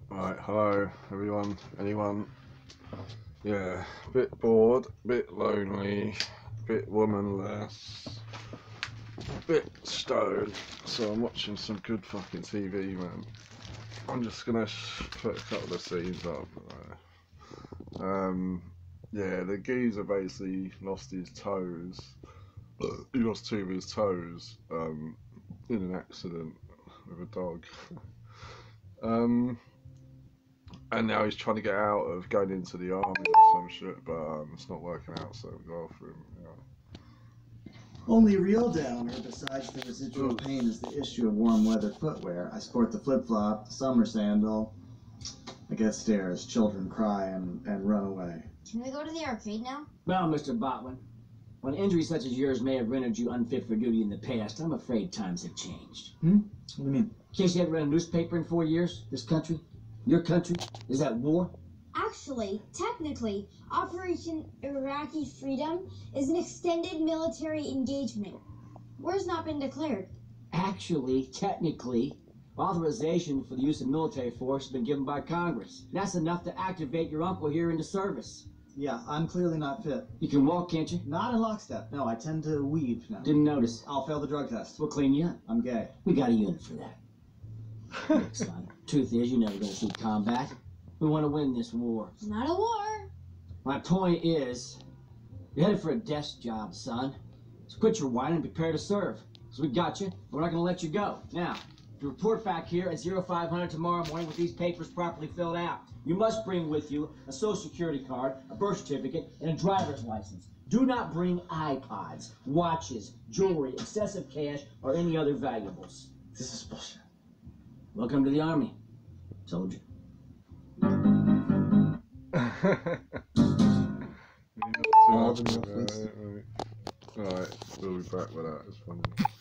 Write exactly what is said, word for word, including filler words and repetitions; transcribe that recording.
Right, hello everyone, anyone? Yeah, bit bored, bit lonely, bit womanless, bit stoned, so I'm watching some good fucking T V, man. I'm just gonna sh put a couple of scenes up. Um, yeah, the geezer basically lost his toes. He lost two of his toes um, in an accident with a dog. um, And now he's trying to get out of going into the army or some shit, but um, it's not working out, so we go for him. Yeah. Only real downer, besides the residual pain, is the issue of warm weather footwear. I sport the flip-flop, the summer sandal. I get stares, children cry, and, and run away. Can we go to the arcade now? Well, Mister Botwin, when injuries such as yours may have rendered you unfit for duty in the past, I'm afraid times have changed. Hmm? What do you mean? In case you haven't read a newspaper in four years, this country, your country, is at war. Actually, technically, Operation Iraqi Freedom is an extended military engagement. War's not been declared. Actually, technically, authorization for the use of military force has been given by Congress. That's enough to activate your uncle here into service. Yeah, I'm clearly not fit. You can walk, can't you? Not in lockstep. No, I tend to weave now. Didn't notice. I'll fail the drug test. We'll clean you up. I'm gay. We got a unit for that. Look, son, truth is, you're never going to see combat. We want to win this war. It's not a war. My point is, you're headed for a desk job, son. So quit your whining and prepare to serve. So we got you. We're not going to let you go. Now, if you report back here at zero five hundred tomorrow morning with these papers properly filled out, you must bring with you a social security card, a birth certificate, and a driver's license. Do not bring iPods, watches, jewelry, excessive cash, or any other valuables. This is bullshit. Welcome to the Army, soldier. Alright, we'll be back with that. It's funny.